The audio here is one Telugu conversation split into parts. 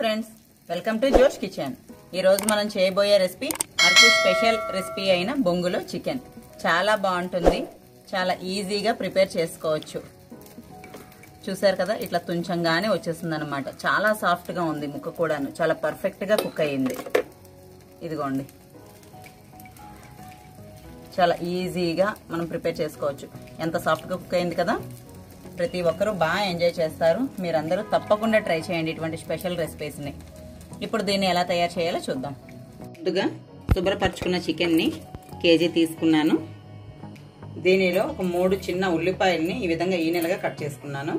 Friends, welcome to Josh kitchen. ఈ రోజు మనం చేయబోయే రెసిపీ అరకు స్పెషల్ రెసిపీ అయిన బొంగులో చికెన్. చాలా బాగుంటుంది, చాలా ఈజీగా ప్రిపేర్ చేసుకోవచ్చు. చూసారు కదా, ఇట్లా తుంచంగానే వచ్చేస్తుంది అనమాట. చాలా సాఫ్ట్గా ఉంది, ముక్క కూడాను చాలా పర్ఫెక్ట్గా కుక్ అయ్యింది. ఇదిగోండి, చాలా ఈజీగా మనం ప్రిపేర్ చేసుకోవచ్చు. ఎంత సాఫ్ట్గా కుక్ అయింది కదా. ప్రతి ఒక్కరూ బాగా ఎంజాయ్ చేస్తారు. మీరందరూ తప్పకుండా ట్రై చేయండి ఇటువంటి స్పెషల్ రెసిపీస్ని. ఇప్పుడు దీన్ని ఎలా తయారు చేయాలో చూద్దాం. ముందుగా శుభ్రపరచుకున్న చికెన్ని కేజీ తీసుకున్నాను. దీనిలో ఒక 3 చిన్న ఉల్లిపాయల్ని ఈ విధంగా ఈనెలుగా కట్ చేసుకున్నాను.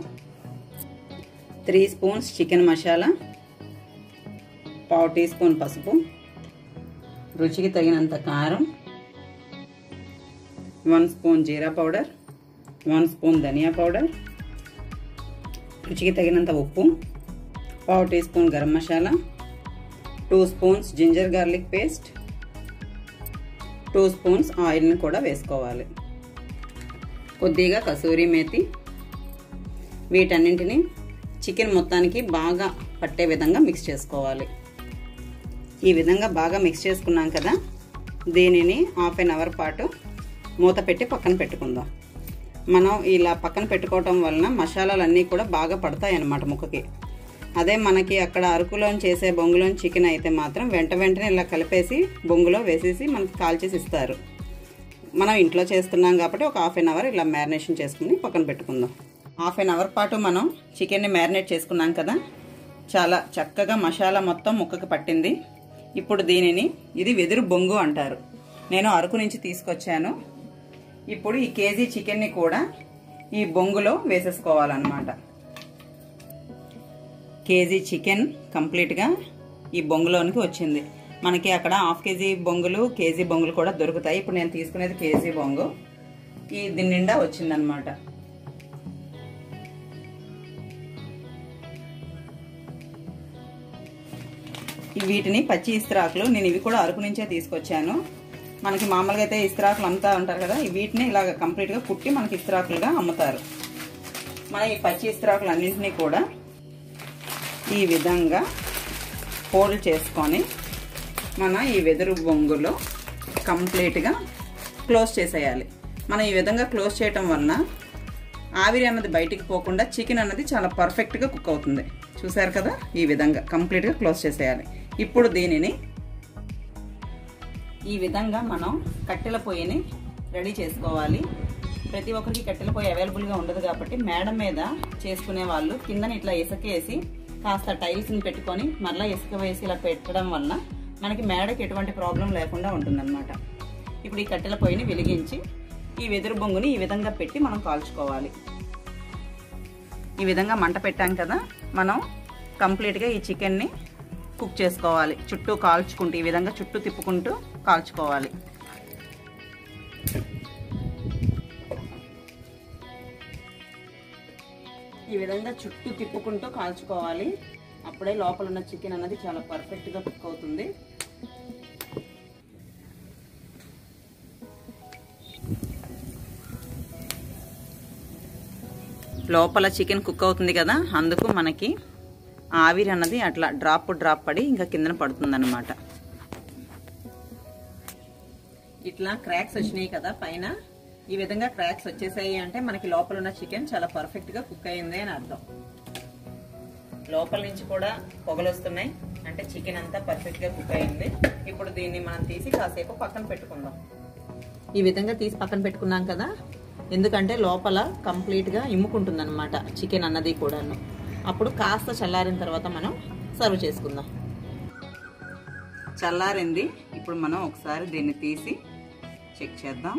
3 spoons chicken masala, 1/2 teaspoon పసుపు, రుచికి తగినంత కారం, 1 spoon jeera powder, 1 spoon dhania powder, రుచికి తగినంత ఉప్పు, 1/2 teaspoon garam masala, 2 spoons ginger garlic paste, 2 spoons ఆయిల్ని కూడా వేసుకోవాలి. కొద్దిగా కసూరి మేతి. వీటన్నింటిని చికెన్ మొత్తానికి బాగా పట్టే విధంగా మిక్స్ చేసుకోవాలి. ఈ విధంగా బాగా మిక్స్ చేసుకున్నాం కదా, దీనిని 1/2 అవర్ పాటు మూత పెట్టి పక్కన పెట్టుకుందాం. మనం ఇలా పక్కన పెట్టుకోవటం వలన మసాలాలన్నీ కూడా బాగా పడతాయి అన్నమాట ముక్కకి. అదే మనకి అక్కడ అరకులోని చేసే బొంగులోని చికెన్ అయితే మాత్రం వెంటనే ఇలా కలిపేసి బొంగులో వేసేసి మనకి కాల్చేసి ఇస్తారు. మనం ఇంట్లో చేస్తున్నాం కాబట్టి ఒక 1/2 అవర్ ఇలా మ్యారినేషన్ చేసుకుని పక్కన పెట్టుకుందాం. 1/2 అవర్ పాటు మనం చికెన్ని మ్యారినేట్ చేసుకున్నాం కదా, చాలా చక్కగా మసాలా మొత్తం ముక్కకి పట్టింది. ఇప్పుడు దీనిని, ఇది వెదురు బొంగు అంటారు, నేను అరకు నుంచి తీసుకొచ్చాను. ఇప్పుడు ఈ కేజీ చికెన్ని కూడా ఈ బొంగులో వేసేసుకోవాలన్నమాట. కేజీ చికెన్ కంప్లీట్గా ఈ బొంగులోనికి వచ్చింది. మనకి అక్కడ 1/2 కేజీ బొంగులు, కేజీ బొంగులు కూడా దొరుకుతాయి. ఇప్పుడు నేను తీసుకునేది కేజీ బొంగు. దీని నిండా వచ్చిందనమాట. వీటిని పచ్చి ఇస్తరాకులు, నేను ఇవి కూడా అరకు నుంచే తీసుకొచ్చాను. మనకి మామూలుగా అయితే ఇస్తరాకులు అమ్ముతా ఉంటారు కదా, వీటిని ఇలాగ కంప్లీట్గా కుట్టి మనకి ఇస్తరాకులుగా అమ్ముతారు. మన ఈ పచ్చి ఇస్తరాకులు అన్నింటినీ కూడా ఈ విధంగా ఫోల్డ్ చేసుకొని మన ఈ వెదురు బొంగులో కంప్లీట్గా క్లోజ్ చేసేయాలి. మనం ఈ విధంగా క్లోజ్ చేయటం వలన ఆవిరి అన్నది బయటికి పోకుండా చికెన్ అన్నది చాలా పర్ఫెక్ట్గా కుక్ అవుతుంది. చూసారు కదా, ఈ విధంగా కంప్లీట్గా క్లోజ్ చేసేయాలి. ఇప్పుడు దీనిని ఈ విధంగా మనం కట్టెల పొయ్యిని రెడీ చేసుకోవాలి. ప్రతి ఒక్కరికి కట్టెల పొయ్యి అవైలబుల్గా ఉండదు కాబట్టి మేడ మీద చేసుకునే వాళ్ళు కిందని ఇట్లా ఇసుకేసి కాస్త టైల్స్ని పెట్టుకొని మళ్ళీ ఇసుక వేసి ఇలా పెట్టడం వలన మనకి మేడకి ఎటువంటి ప్రాబ్లం లేకుండా ఉంటుందన్నమాట. ఇప్పుడు ఈ కట్టెల పొయ్యిని వెలిగించి ఈ వెదురు బొంగుని ఈ విధంగా పెట్టి మనం కాల్చుకోవాలి. ఈ విధంగా మంట పెట్టాం కదా, మనం కంప్లీట్గా ఈ చికెన్ని కుక్ చేసుకోవాలి. చుట్టూ కాల్చుకుంటూ ఈ విధంగా చుట్టూ తిప్పుకుంటూ కాల్చుకోవాలి. ఈ విధంగా చుట్టూ తిప్పుకుంటూ కాల్చుకోవాలి. అప్పుడే లోపల ఉన్న చికెన్ అన్నది చాలా పర్ఫెక్ట్గా కుక్ అవుతుంది. లోపల చికెన్ కుక్ అవుతుంది కదా, అందుకు మనకి ఆవిరి అన్నది అట్లా డ్రాప్ పడి ఇంకా కిందన పడుతుంది అన్నమాట. ఇట్లా క్రాక్స్ వచ్చినాయి కదా పైన, ఈ విధంగా క్రాక్స్ వచ్చేసాయి అంటే మనకి లోపల ఉన్న చికెన్ చాలా పర్ఫెక్ట్గా కుక్ అయింది అని అర్థం. లోపల నుంచి కూడా పొగలు వస్తున్నాయి అంటే చికెన్ అంతా పర్ఫెక్ట్గా కుక్ అయింది. ఇప్పుడు దీన్ని మనం తీసి కాసేపు పక్కన పెట్టుకుందాం. ఈ విధంగా తీసి పక్కన పెట్టుకున్నాం కదా, ఎందుకంటే లోపల కంప్లీట్గా ఇమ్ముకుంటుంది అనమాట చికెన్ అన్నది కూడాను. అప్పుడు కాస్త చల్లారిన తర్వాత మనం సర్వ్ చేసుకుందాం. చల్లారింది. ఇప్పుడు మనం ఒకసారి దీన్ని తీసి చెక్ చేద్దాం.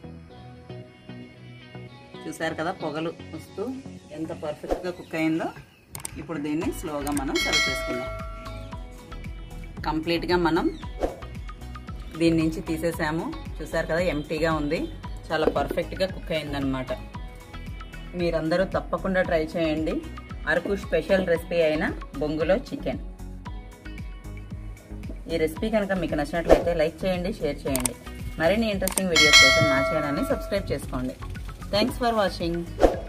చూసారు కదా, పొగలు వస్తూ ఎంత పర్ఫెక్ట్గా కుక్ అయిందో. ఇప్పుడు దీన్ని స్లోగా మనం సర్వ్ చేసుకుందాం. కంప్లీట్గా మనం దీని నుంచి తీసేసాము. చూసారు కదా, ఎంటీగా ఉంది. చాలా పర్ఫెక్ట్గా కుక్ అయిందనమాట. మీరందరూ తప్పకుండా ట్రై చేయండి అరకు స్పెషల్ రెసిపీ అయిన బొంగులో చికెన్. ఈ రెసిపీ కనుక మీకు నచ్చినట్లయితే లైక్ చేయండి, షేర్ చేయండి. మరిన్ని ఇంట్రెస్టింగ్ వీడియోస్ కోసం మా ఛానల్ని సబ్స్క్రైబ్ చేసుకోండి. Thanks for watching.